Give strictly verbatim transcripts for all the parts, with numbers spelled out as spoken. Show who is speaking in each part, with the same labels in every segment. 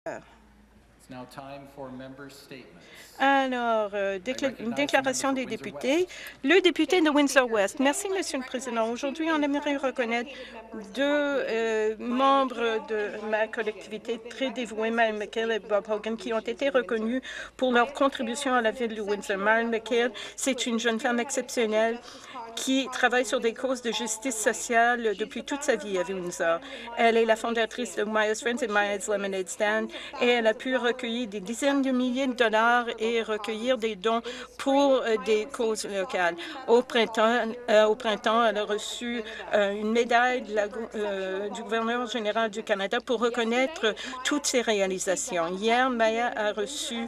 Speaker 1: Alors, euh, décla déclaration des députés. Le député de Windsor-West. Merci, Monsieur le Président. Aujourd'hui, on aimerait reconnaître deux euh, membres de ma collectivité très dévoués, Marion McHale et Bob Hogan, qui ont été reconnus pour leur contribution à la ville de Windsor. Marion McHale, c'est une jeune femme exceptionnelle qui travaille sur des causes de justice sociale depuis toute sa vie à Windsor. Elle est la fondatrice de Maya's Friends et Maya's Lemonade Stand et elle a pu recueillir des dizaines de milliers de dollars et recueillir des dons pour euh, des causes locales. Au printemps, euh, au printemps elle a reçu euh, une médaille de la, euh, du gouverneur général du Canada pour reconnaître toutes ses réalisations. Hier, Maya a reçu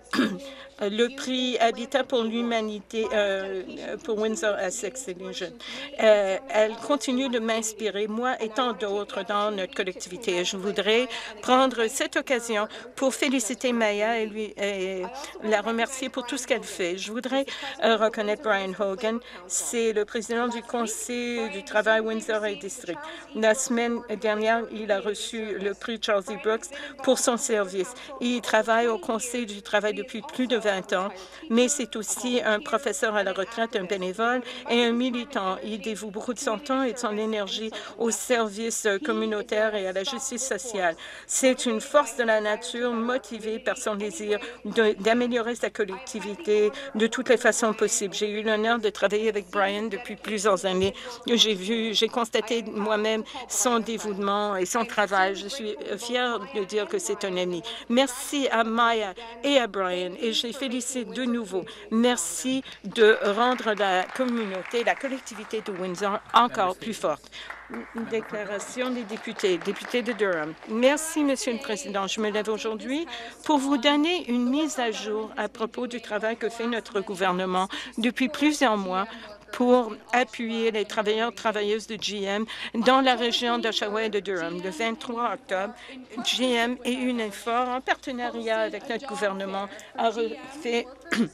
Speaker 1: le prix Habitat pour l'humanité euh, pour Windsor Essex Legion. Euh, elle continue de m'inspirer, moi et tant d'autres dans notre collectivité. Je voudrais prendre cette occasion pour féliciter Maya et, lui, et la remercier pour tout ce qu'elle fait. Je voudrais euh, reconnaître Brian Hogan. C'est le président du Conseil du travail Windsor et District. La semaine dernière, il a reçu le prix Charles E. Brooks pour son service. Il travaille au Conseil du travail depuis plus de vingt ans, mais c'est aussi un professeur à la retraite, un bénévole et un militant. Il dévoue beaucoup de son temps et de son énergie au service communautaire et à la justice sociale. C'est une force de la nature motivée par son désir d'améliorer sa collectivité de toutes les façons possibles. J'ai eu l'honneur de travailler avec Brian depuis plusieurs années. J'ai vu, j'ai constaté moi-même son dévouement et son travail. Je suis fière de dire que c'est un ami. Merci à Maya et à Brian et je les félicite de nouveau. Merci de rendre la communauté, la collectivité de Windsor encore plus forte. Déclaration des députés. Député de Durham. Merci, Monsieur le Président. Je me lève aujourd'hui pour vous donner une mise à jour à propos du travail que fait notre gouvernement depuis plusieurs mois pour appuyer les travailleurs et travailleuses de G M dans la région d'Oshawa et de Durham. Le vingt-trois octobre, G M et Unifor, en partenariat avec notre gouvernement, a fait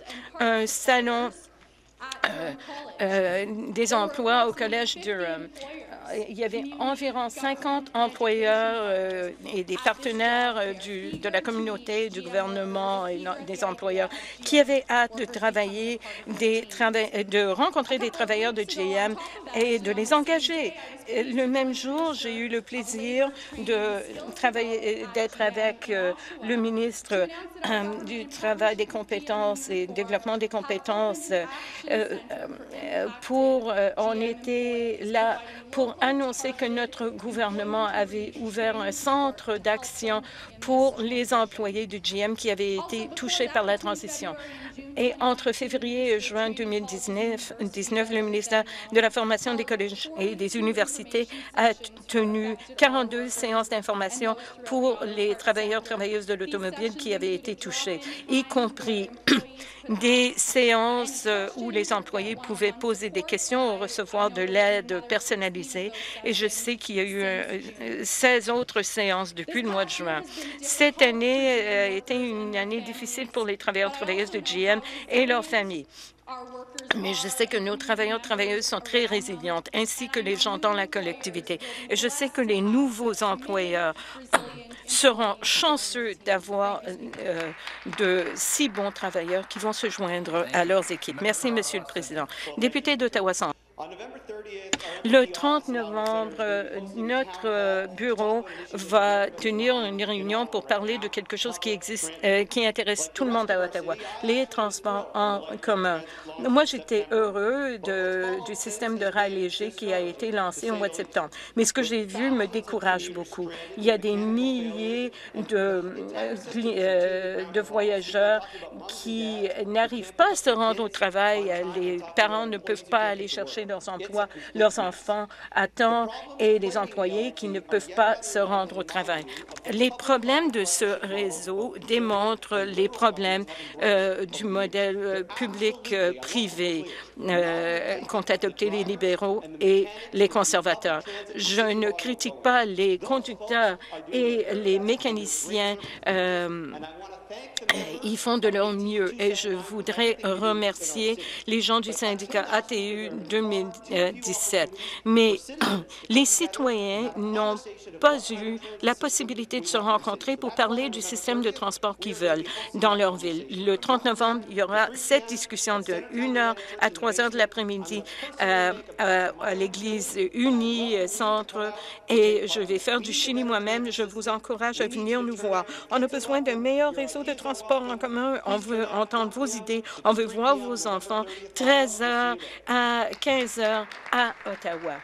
Speaker 1: un salon euh, euh, des emplois au Collège Durham. Il y avait environ cinquante employeurs euh, et des partenaires euh, du, de la communauté, du gouvernement et des employeurs qui avaient hâte de travailler, des de rencontrer des travailleurs de G M et de les engager. Le même jour, j'ai eu le plaisir de travailler, d'être avec euh, le ministre euh, du Travail, des compétences et développement des compétences. Euh, euh, pour, euh, on était là pour annoncer que notre gouvernement avait ouvert un centre d'action pour les employés du G M qui avaient été touchés par la transition. Et entre février et juin deux mille dix-neuf, le ministère de la Formation des collèges et des universités a tenu quarante-deux séances d'information pour les travailleurs et travailleuses de l'automobile qui avaient été touchés, y compris des séances où les employés pouvaient poser des questions ou recevoir de l'aide personnalisée. Et je sais qu'il y a eu seize autres séances depuis le mois de juin. Cette année a été une année difficile pour les travailleurs et travailleuses de G M et leurs familles. Mais je sais que nos travailleurs et travailleuses sont très résilientes, ainsi que les gens dans la collectivité. Et je sais que les nouveaux employeurs seront chanceux d'avoir euh, de si bons travailleurs qui vont se joindre à leurs équipes. Merci, Monsieur le Président. Député d'Ottawa-Centre. Le trente novembre, notre bureau va tenir une réunion pour parler de quelque chose qui existe, euh, qui intéresse tout le monde à Ottawa, les transports en commun. Moi, j'étais heureux de, du système de rail léger qui a été lancé au mois de septembre. Mais ce que j'ai vu me décourage beaucoup. Il y a des milliers de, euh, de voyageurs qui n'arrivent pas à se rendre au travail. Les parents ne peuvent pas aller chercher leurs emplois, leurs enfants à temps et les employés qui ne peuvent pas se rendre au travail. Les problèmes de ce réseau démontrent les problèmes euh, du modèle euh, public-privé euh, qu'ont adopté les libéraux et les conservateurs. Je ne critique pas les conducteurs et les mécaniciens euh, ils font de leur mieux et je voudrais remercier les gens du syndicat A T U deux mille dix-sept. Mais les citoyens n'ont pas eu la possibilité de se rencontrer pour parler du système de transport qu'ils veulent dans leur ville. Le trente novembre, il y aura cette discussion de une heure à trois heures de l'après-midi euh, à, à l'Église unie Centre, et je vais faire du Chili moi-même. Je vous encourage à venir nous voir. On a besoin d'un meilleur réseau de transport en commun. On veut entendre vos idées. On veut voir vos enfants treize heures à quinze heures à Ottawa.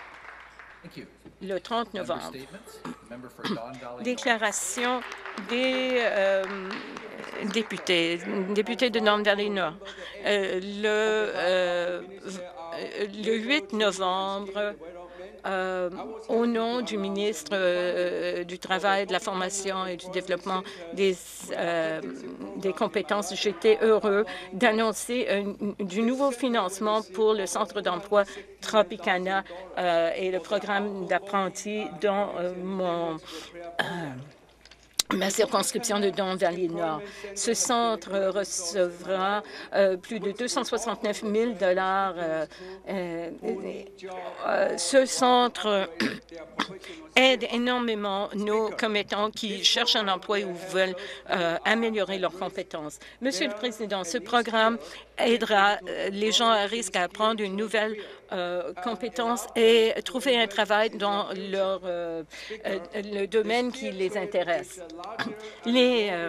Speaker 1: Le trente novembre. Déclaration des euh, députés, députés de Don Valley Nord. Euh, le, euh, le huit novembre, Euh, au nom du ministre euh, du Travail, de la Formation et du Développement des, euh, des compétences, j'étais heureux d'annoncer du nouveau financement pour le Centre d'emploi Tropicana euh, et le programme d'apprentis dont euh, mon... Euh, ma circonscription de Don Valley Nord. Ce centre recevra euh, plus de deux cent soixante-neuf mille dollars. Euh, euh, euh, ce centre aide énormément nos commettants qui cherchent un emploi ou veulent euh, améliorer leurs compétences. Monsieur le Président, ce programme aidera les gens à risque à apprendre une nouvelle euh, compétence et trouver un travail dans leur, euh, euh, le domaine qui les intéresse. Les, euh,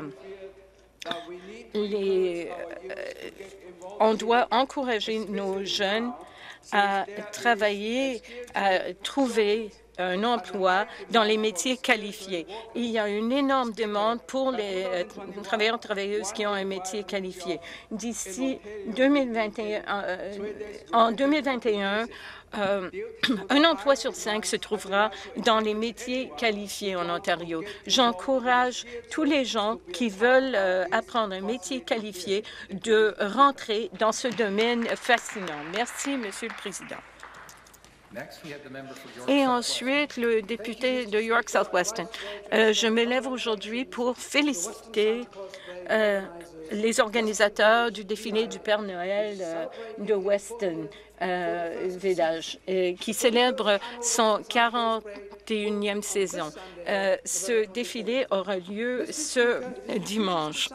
Speaker 1: les, euh, on doit encourager nos jeunes à travailler, à trouver un emploi dans les métiers qualifiés. Il y a une énorme demande pour les euh, travailleurs et travailleuses qui ont un métier qualifié. D'ici deux mille vingt et un, euh, en deux mille vingt et un, Euh, un emploi sur cinq se trouvera dans les métiers qualifiés en Ontario. J'encourage tous les gens qui veulent euh, apprendre un métier qualifié de rentrer dans ce domaine fascinant. Merci, Monsieur le Président. Et ensuite, le député de York South-Weston. Euh, je me lève aujourd'hui pour féliciter euh, les organisateurs du défilé du Père Noël euh, de Weston euh, Village, euh, qui célèbre son quarante et unième saison. Euh, ce défilé aura lieu ce dimanche.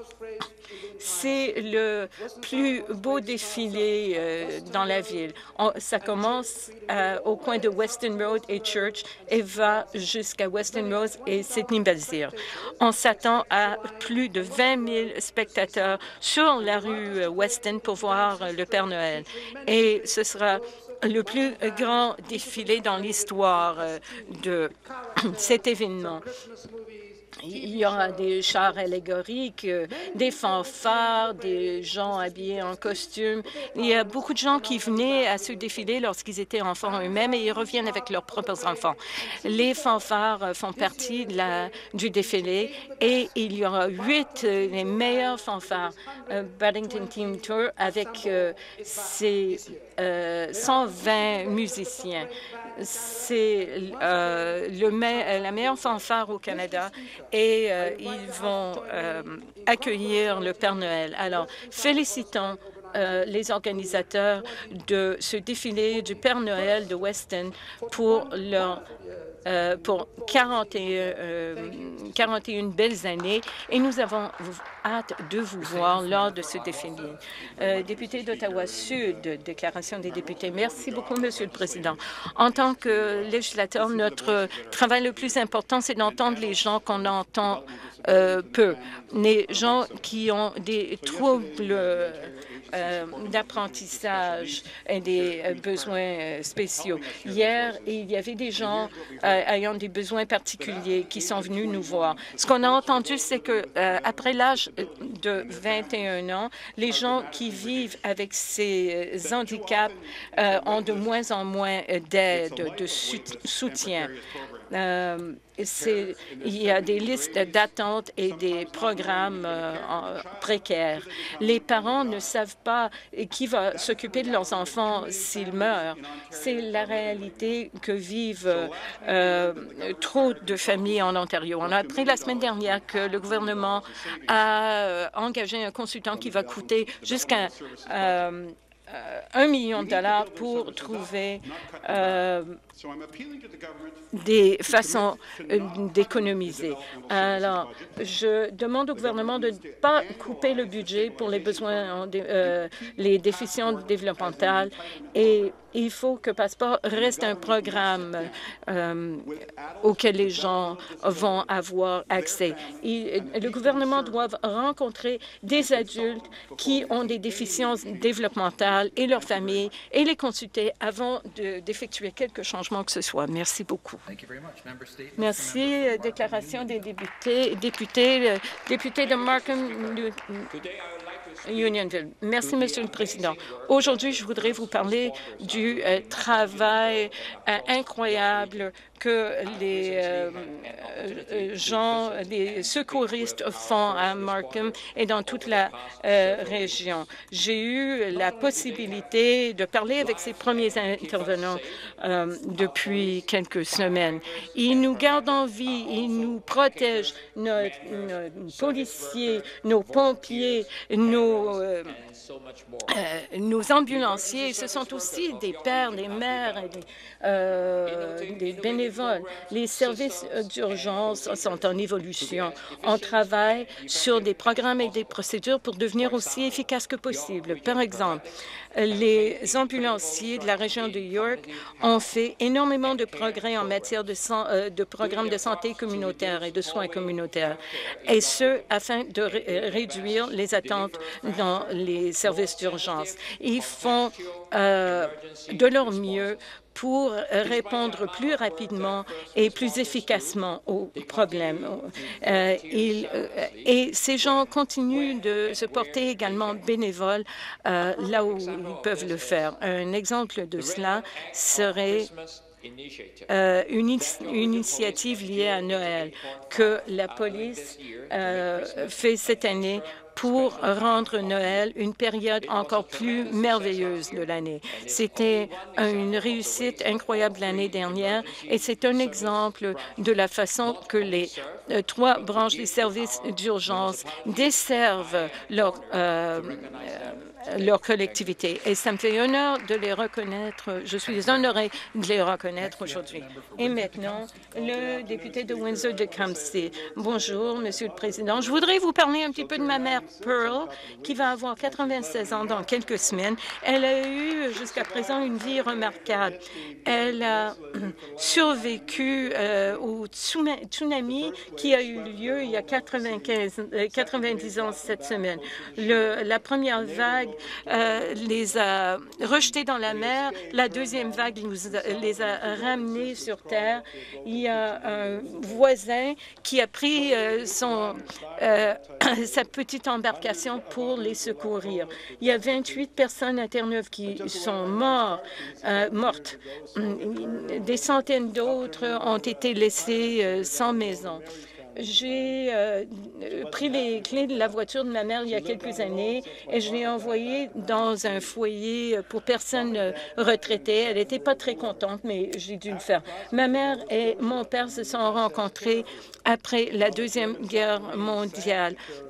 Speaker 1: C'est le plus beau défilé euh, dans la ville. On, ça commence euh, au coin de Weston Road et Church et va jusqu'à Weston Road et Sydney-Belzire. On s'attend à plus de vingt mille spectateurs sur la rue Weston pour voir le Père Noël. Et ce sera le plus grand défilé dans l'histoire euh, de cet événement. Il y aura des chars allégoriques, des fanfares, des gens habillés en costume. Il y a beaucoup de gens qui venaient à ce défilé lorsqu'ils étaient enfants eux-mêmes et ils reviennent avec leurs propres enfants. Les fanfares font partie de la, du défilé et il y aura huit euh, les meilleurs fanfares. Euh, Paddington Team Tour avec euh, ses euh, cent vingt musiciens. C'est euh, le me la meilleure fanfare au Canada et euh, ils vont euh, accueillir le Père Noël. Alors, félicitons euh, les organisateurs de ce défilé du Père Noël de Weston pour leur Euh, pour quarante et un, euh, quarante et une belles années et nous avons hâte de vous voir lors de ce défilé. Euh, député d'Ottawa-Sud, déclaration des députés. Merci beaucoup, Monsieur le Président. En tant que législateur, notre travail le plus important, c'est d'entendre les gens qu'on entend euh, peu, les gens qui ont des troubles Euh, d'apprentissage et des euh, besoins euh, spéciaux. Hier, il y avait des gens euh, ayant des besoins particuliers qui sont venus nous voir. Ce qu'on a entendu, c'est que euh, après l'âge de vingt et un ans, les gens qui vivent avec ces handicaps euh, ont de moins en moins d'aide, de soutien. Euh, il y a des listes d'attente et des programmes euh, précaires. Les parents ne savent pas qui va s'occuper de leurs enfants s'ils meurent. C'est la réalité que vivent euh, trop de familles en Ontario. On a appris la semaine dernière que le gouvernement a engagé un consultant qui va coûter jusqu'à euh, euh, un million de dollars pour trouver euh, des façons d'économiser. Alors, je demande au gouvernement de ne pas couper le budget pour les besoins, euh, les déficiences développementales et il faut que Passeport reste un programme euh, auquel les gens vont avoir accès. Il, le gouvernement doit rencontrer des adultes qui ont des déficiences développementales et leurs familles et les consulter avant d'effectuer quelque changement que ce soit. Merci beaucoup. Merci. Déclaration des députés. Député, député de Markham, Unionville. Merci, Monsieur le Président. Aujourd'hui, je voudrais vous parler du euh, travail euh, incroyable que les euh, euh, gens, les secouristes font à Markham et dans toute la euh, région. J'ai eu la possibilité de parler avec ces premiers intervenants euh, depuis quelques semaines. Ils nous gardent en vie, ils nous protègent, nos, nos policiers, nos pompiers, nos, euh, euh, nos ambulanciers. Ce sont aussi des pères, des mères, et des, euh, des bénévoles. Les services d'urgence sont en évolution. On travaille sur des programmes et des procédures pour devenir aussi efficaces que possible. Par exemple, les ambulanciers de la région de York ont fait énormément de progrès en matière de, euh, de programmes de santé communautaire et de soins communautaires, et ce, afin de ré réduire les attentes dans les services d'urgence. Ils font euh, de leur mieux pour répondre plus rapidement et plus efficacement aux problèmes. Euh, ils, euh, et ces gens continuent de se porter également bénévoles euh, là où ils peuvent le faire. Un exemple de cela serait Euh, une, une initiative liée à Noël que la police euh, fait cette année pour rendre Noël une période encore plus merveilleuse de l'année. C'était une réussite incroyable l'année dernière et c'est un exemple de la façon que les euh, trois branches des services d'urgence desservent leur euh, leur collectivité. Et ça me fait honneur de les reconnaître. Je suis honorée de les reconnaître aujourd'hui. Et maintenant, le député de Windsor-Tecumseh. Bonjour, Monsieur le Président. Je voudrais vous parler un petit peu de ma mère, Pearl, qui va avoir quatre-vingt-seize ans dans quelques semaines. Elle a eu jusqu'à présent une vie remarquable. Elle a survécu euh, au tsunami qui a eu lieu il y a quatre-vingt-quinze, quatre-vingt-dix ans cette semaine. Le, la première vague Euh, les a rejetés dans la mer. La deuxième vague nous a, les a ramenés sur Terre. Il y a un voisin qui a pris euh, son, euh, sa petite embarcation pour les secourir. Il y a vingt-huit personnes à Terre-Neuve qui sont morts, euh, mortes. Des centaines d'autres ont été laissées euh, sans maison. J'ai euh, pris les clés de la voiture de ma mère il y a quelques années et je l'ai envoyée dans un foyer pour personnes retraitées. Elle n'était pas très contente, mais j'ai dû le faire. Ma mère et mon père se sont rencontrés après la Deuxième Guerre mondiale.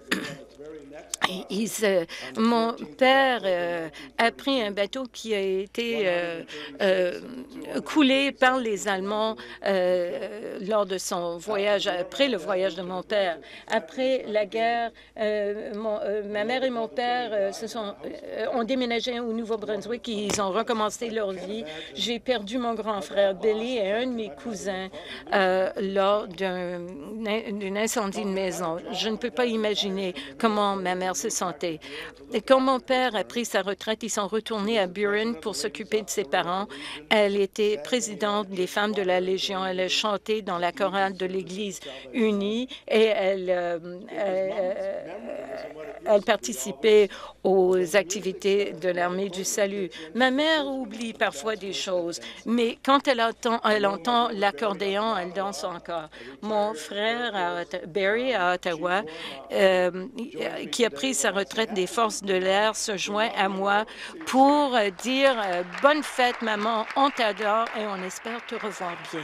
Speaker 1: Ils, euh, mon père euh, a pris un bateau qui a été euh, euh, coulé par les Allemands euh, lors de son voyage, après le voyage de mon père. Après la guerre, euh, mon, euh, ma mère et mon père euh, se sont, euh, ont déménagé au Nouveau-Brunswick et ils ont recommencé leur vie. J'ai perdu mon grand frère Billy et un de mes cousins euh, lors d'un incendie de maison. Je ne peux pas imaginer comment ma mère se sentait. Et quand mon père a pris sa retraite, ils sont retournés à Burin pour s'occuper de ses parents. Elle était présidente des femmes de la Légion. Elle a chanté dans la chorale de l'Église unie et elle, euh, elle, elle participait aux activités de l'Armée du Salut. Ma mère oublie parfois des choses, mais quand elle entend, elle entend l'accordéon, elle danse encore. Mon frère à, Barry à Ottawa, euh, qui a pris sa retraite des forces de l'air, se joint à moi pour dire euh, « Bonne fête, maman, on t'adore et on espère te revoir bientôt ».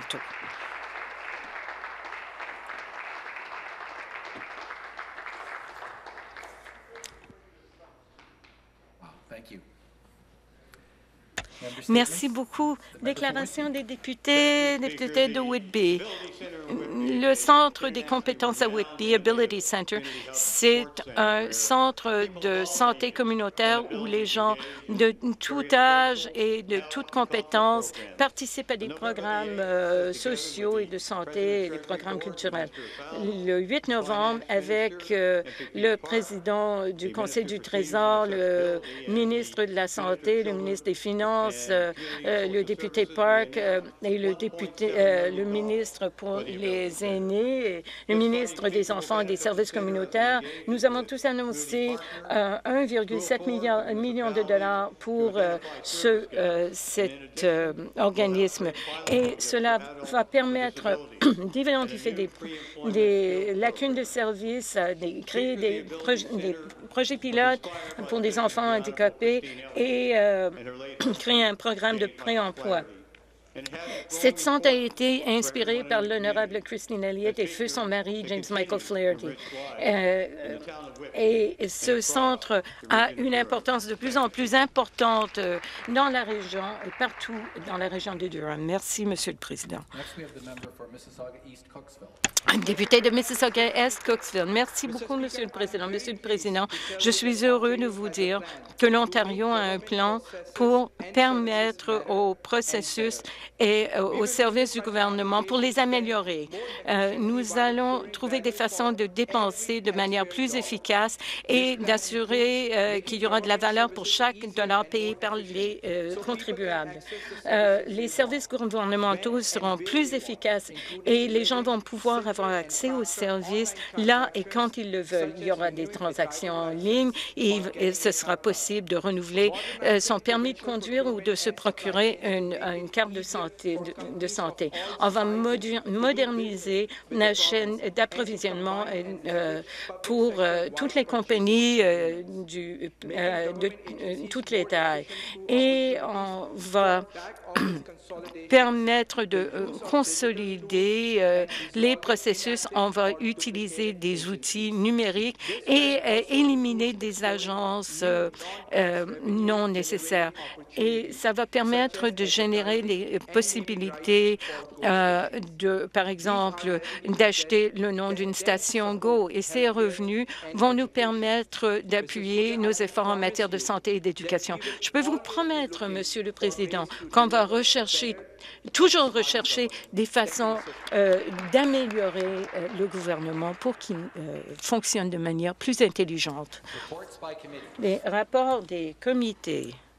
Speaker 1: Merci beaucoup. Déclaration des députés, députés de Whitby. Le Centre des compétences à Whitby, Ability Center, c'est un centre de santé communautaire où les gens de tout âge et de toutes compétences participent à des programmes euh, sociaux et de santé et des programmes culturels. Le huit novembre, avec euh, le président du Conseil du Trésor, le ministre de la Santé, le ministre des Finances, euh, euh, le député Park euh, et le député, euh, le ministre pour les aînés, et le ministre des Enfants et des services communautaires, nous avons tous annoncé euh, un virgule sept million de dollars pour euh, ce, euh, cet euh, organisme. Et cela va permettre d'identifier des, des lacunes de services, de créer des, proj des projets pilotes pour des enfants handicapés et euh, créer un programme de pré-emploi. Cette centre a été inspirée par l'honorable Christine Elliott et feu son mari, James Michael Flaherty. Euh, et ce centre a une importance de plus en plus importante dans la région et partout dans la région de Durham. Merci, Monsieur le Président. Député de Mississauga-Est, Cooksville. Merci beaucoup, Monsieur le Président. Monsieur le Président, je suis heureux de vous dire que l'Ontario a un plan pour permettre au processus et aux services du gouvernement pour les améliorer. Euh, nous allons trouver des façons de dépenser de manière plus efficace et d'assurer euh, qu'il y aura de la valeur pour chaque dollar payé par les euh, contribuables. Euh, les services gouvernementaux seront plus efficaces et les gens vont pouvoir avoir accès aux services là et quand ils le veulent. Il y aura des transactions en ligne et, et ce sera possible de renouveler euh, son permis de conduire ou de se procurer une, une carte de santé. De, de santé. On va moderniser la chaîne d'approvisionnement euh, pour euh, toutes les compagnies euh, du, euh, de euh, toutes les tailles. Et on va permettre de euh, consolider euh, les processus. On va utiliser des outils numériques et euh, éliminer des agences euh, euh, non nécessaires. Et ça va permettre de générer les possibilités euh, de, par exemple, d'acheter le nom d'une station Go. Et ces revenus vont nous permettre d'appuyer nos efforts en matière de santé et d'éducation. Je peux vous promettre, Monsieur le Président, qu'on va rechercher toujours rechercher des façons euh, d'améliorer euh, le gouvernement pour qu'il euh, fonctionne de manière plus intelligente. Les rapports des comités.